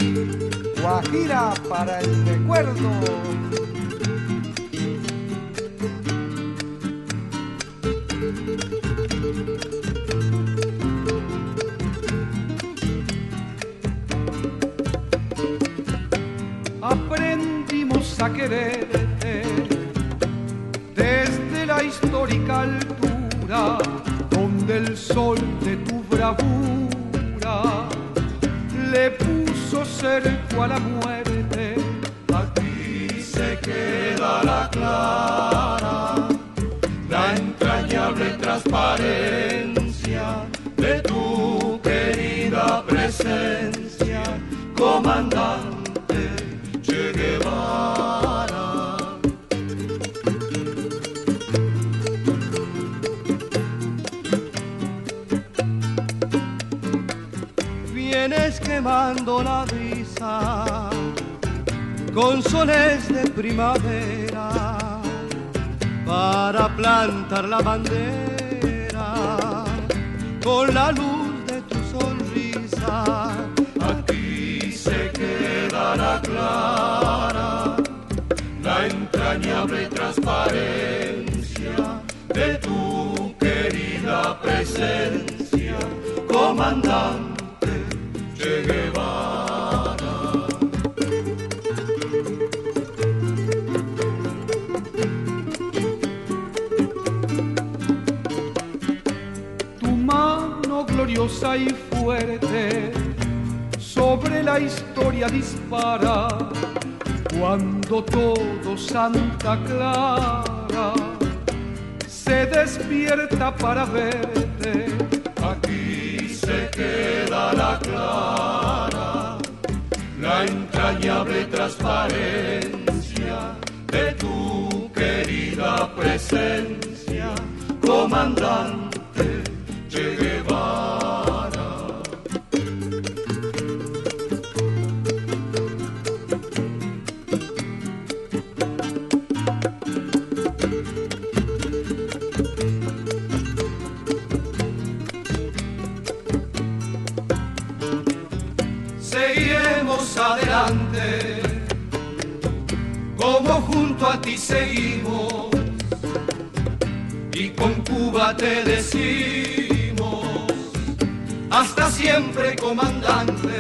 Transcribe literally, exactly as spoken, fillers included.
Guajira para el recuerdo. Aprendimos a quererte desde la histórica altura, donde el sol de tu bravura le puso cerco a la muerte. Aquí se queda la clara, la entrañable transparencia de tu querida presencia, comandante Che Guevara. Vienes quemando la brisa con soles de primavera para plantar la bandera con la luz de tu sonrisa. Aquí se quedará clara la entrañable transparencia de tu querida presencia, comandante Che Guevara. Tu mano gloriosa y fuerte sobre la historia dispara, cuando todo Santa Clara se despierta para verte. Aquí se queda la clara, la entrañable transparencia de tu querida presencia, comandante Che Guevara. Seguiremos adelante, como junto a ti seguimos, y con Cuba te decimos, hasta siempre, comandante.